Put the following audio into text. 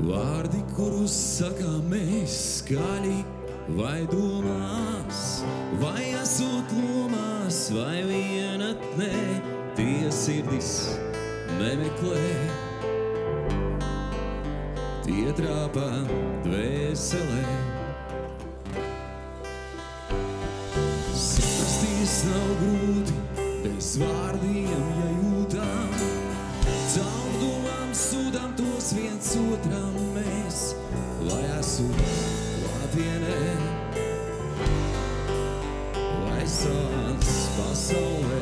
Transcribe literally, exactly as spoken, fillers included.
Vārdi, kurus sakām mēs skaļi, vai domās, vai esot lomās, vai vienatnē, tie sirdis nemeklē. Tie trāpā dvēselē. Saprast nav grūti, bez vārdiem, ja jūtām. Caur domām sūtām tos viens otram mēs, lai esot klātienē, lai savās pasaulē.